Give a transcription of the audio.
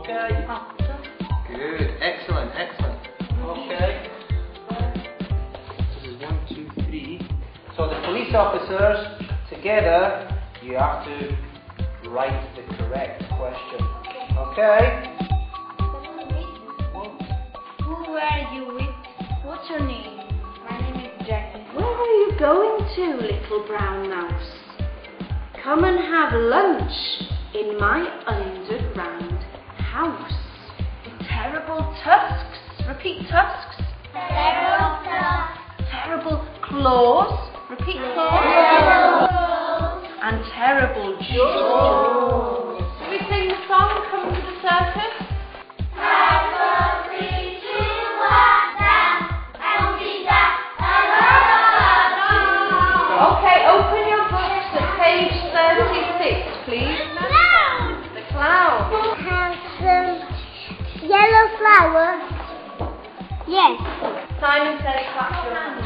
Okay. Good. Excellent. Excellent. Okay. This is 1, 2, 3. So the police officers together, you have to write the correct question. Okay. Who are you with? What's your name? My name is Jackie. Where are you going to, little brown mouse? Come and have lunch in my underground house. Terrible tusks. Repeat tusks. Terrible tusks. Terrible claws. Repeat claws. Terrible claws. And terrible jaws. Can we sing the song, Come to the Circus? Okay, open your books at page 36, please. The clown. Have some yellow flowers. Yes. Simon says clap your hands.